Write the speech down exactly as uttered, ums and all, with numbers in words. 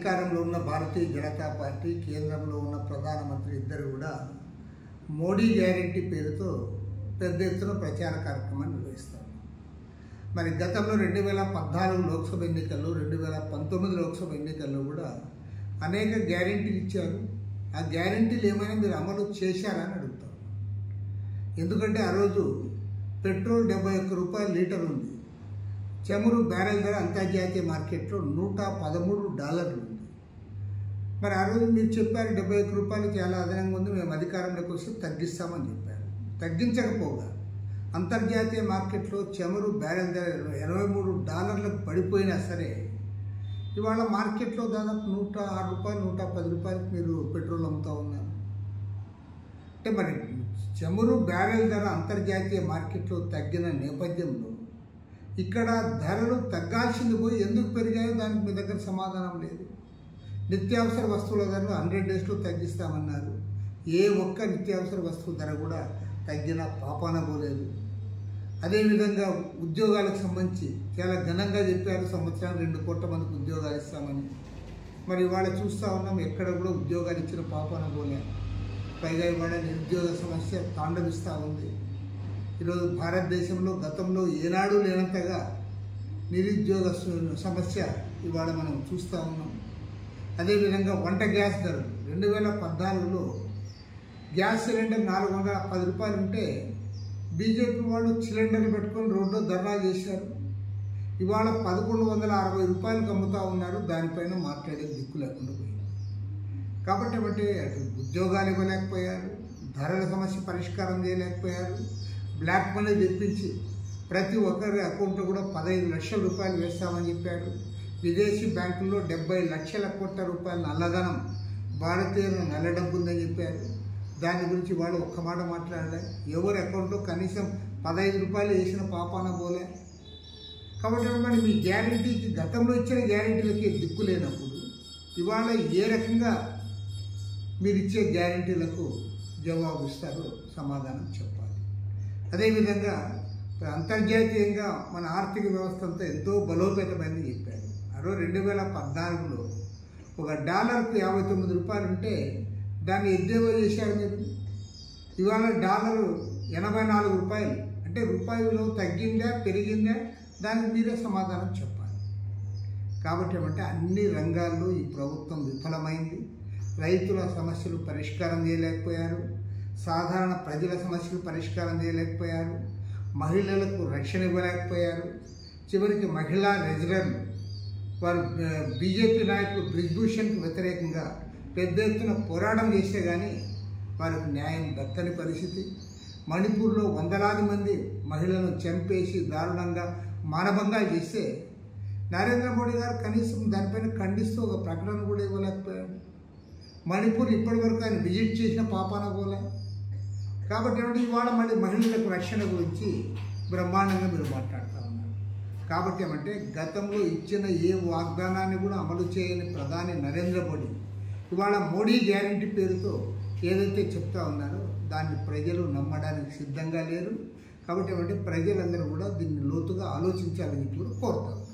అధికారంలో ఉన్న భారతీయ జనతా పార్టీ, కేంద్రంలో ఉన్న ప్రధానమంత్రి ఇద్దరు కూడా మోడీ గ్యారెంటీ పేరుతో పెద్ద ఎత్తున ప్రచార కార్యక్రమాన్ని నిర్వహిస్తారు. మరి గతంలో రెండు వేల పద్నాలుగు లోక్సభ ఎన్నికల్లో, రెండు వేల పంతొమ్మిది లోక్సభ ఎన్నికల్లో కూడా అనేక గ్యారెంటీలు ఇచ్చారు. ఆ గ్యారెంటీలు ఏమైనా మీరు అమలు చేశారా అని అడుగుతారు. ఎందుకంటే ఆ రోజు పెట్రోల్ డెబ్బై ఒక్క రూపాయల లీటర్ ఉంది. చమురు బ్యారెల్ ధర అంతర్జాతీయ మార్కెట్లో నూట పదమూడు డాలర్లు ఉంది. మరి ఆ రోజు మీరు చెప్పారు డెబ్బై ఒక్క రూపాయలు చాలా అదనంగా ఉంది, మేము అధికారంలోకి వస్తే తగ్గిస్తామని చెప్పారు. తగ్గించకపోగా అంతర్జాతీయ మార్కెట్లో చమురు బ్యారెల్ ధర ఇరవై మూడు డాలర్లకు పడిపోయినా సరే ఇవాళ మార్కెట్లో దాదాపు నూట ఆరు రూపాయలు నూట పది రూపాయలకు మీరు పెట్రోల్ అమ్ముతూ ఉన్నారు. అంటే మరి చమురు బ్యారెల్ ధర అంతర్జాతీయ మార్కెట్లో తగ్గిన నేపథ్యంలో ఇక్కడ ధరలు తగ్గాల్సింది పోయి ఎందుకు పెరిగాయో దానికి మీ దగ్గర సమాధానం లేదు. నిత్యావసర వస్తువుల ధరలు హండ్రెడ్ డేస్లో తగ్గిస్తామన్నారు. ఏ ఒక్క నిత్యావసర వస్తువు ధర కూడా తగ్గిన పాపాన పోలేదు. అదేవిధంగా ఉద్యోగాలకు సంబంధించి చాలా ఘనంగా చెప్పారు, సంవత్సరానికి రెండు కోట్ల మందికి ఉద్యోగాలు ఇస్తామని. మరి ఇవాళ చూస్తూ ఉన్నాం, ఎక్కడ కూడా ఉద్యోగాలు ఇచ్చిన పాపాన పోలే. పైగా ఇవాళ నిరుద్యోగ సమస్య తాండవిస్తూ ఉంది. ఈరోజు భారతదేశంలో గతంలో ఏనాడు లేనంతగా నిరుద్యోగ సమస్య ఇవాళ మనం చూస్తూ ఉన్నాం. అదేవిధంగా వంట గ్యాస్ ధరలు రెండు వేల పద్నాలుగులో గ్యాస్ సిలిండర్ నాలుగు వందల పది రూపాయలు ఉంటే బీజేపీ వాళ్ళు సిలిండర్లు పెట్టుకొని రోడ్లో ధర్నా చేశారు. ఇవాళ పదకొండు వందల అరవై రూపాయలకు అమ్ముతూ ఉన్నారు. దానిపైన మాట్లాడే దిక్కు లేకుండా పోయింది. కాబట్టి బట్టి అటు ఉద్యోగాలు ఇవ్వలేకపోయారు, ధరల సమస్య పరిష్కారం చేయలేకపోయారు. బ్లాక్ మనీ తెప్పించి ప్రతి ఒక్కరి అకౌంట్లో కూడా పదహైదు లక్షల రూపాయలు వేస్తామని చెప్పారు. విదేశీ బ్యాంకుల్లో డెబ్బై లక్షల కోట్ల రూపాయల నల్లధనం, భారతీయుల నల్ల డబ్బు ఉందని చెప్పారు. దాని గురించి వాళ్ళు ఒక్క మాట మాట్లాడలే. ఎవరి అకౌంట్లో కనీసం పదహైదు రూపాయలు వేసిన పాపాన పోలే. కాబట్టి మరి మీ గ్యారెంటీకి, గతంలో ఇచ్చిన గ్యారెంటీలకి దిక్కు లేనప్పుడు ఇవాళ ఏ రకంగా మీరు ఇచ్చే గ్యారెంటీలకు జవాబు ఇస్తారో సమాధానం చెప్పాలి. అదేవిధంగా అంతర్జాతీయంగా మన ఆర్థిక వ్యవస్థ అంతా ఎంతో బలోపేతమైందని చెప్పారు. అరవై రెండు వేల పద్నాలుగులో ఒక డాలర్కు యాభై తొమ్మిది రూపాయలు ఉంటే దాన్ని ఎద్దేవో చేశారు మీరు. ఇవాళ డాలరు ఎనభై నాలుగు రూపాయలు. అంటే రూపాయలు తగ్గిందా పెరిగిందా దానికి మీరే సమాధానం చెప్పాలి. కాబట్టి ఏమంటే అన్ని రంగాల్లో ఈ ప్రభుత్వం విఫలమైంది. రైతుల సమస్యలు పరిష్కారం చేయలేకపోయారు, సాధారణ ప్రజల సమస్యలు పరిష్కారం చేయలేకపోయారు, మహిళలకు రక్షణ ఇవ్వలేకపోయారు. చివరికి మహిళా రెజ్లర్లు వారు బీజేపీ నాయకులు బ్రిజ్భూషణ్కి వ్యతిరేకంగా పెద్ద ఎత్తున పోరాటం చేస్తే కానీ వారికి న్యాయం దక్కని పరిస్థితి. మణిపూర్లో వందలాది మంది మహిళలను చంపేసి దారుణంగా మానభంగాలు చేస్తే నరేంద్ర మోడీ గారు కనీసం దానిపైన ఖండిస్తూ ఒక ప్రకటన కూడా ఇవ్వలేకపోయాడు. మణిపూర్ ఇప్పటివరకు ఆయన విజిట్ చేసిన పాపాన పోలే. కాబట్టి ఏమంటే ఇవాళ మళ్ళీ మహిళలకు రక్షణ గురించి బ్రహ్మాండంగా మీరు మాట్లాడుతూ ఉన్నారు. కాబట్టి ఏమంటే గతంలో ఇచ్చిన ఏ వాగ్దానాన్ని కూడా అమలు చేయని ప్రధాని నరేంద్ర మోడీ ఇవాళ మోడీ గ్యారెంటీ పేరుతో ఏదైతే చెప్తా ఉన్నారో దాన్ని ప్రజలు నమ్మడానికి సిద్ధంగా లేరు. కాబట్టి ఏమంటే ప్రజలందరూ కూడా దీన్ని లోతుగా ఆలోచించాలని కూడా కోరుతారు.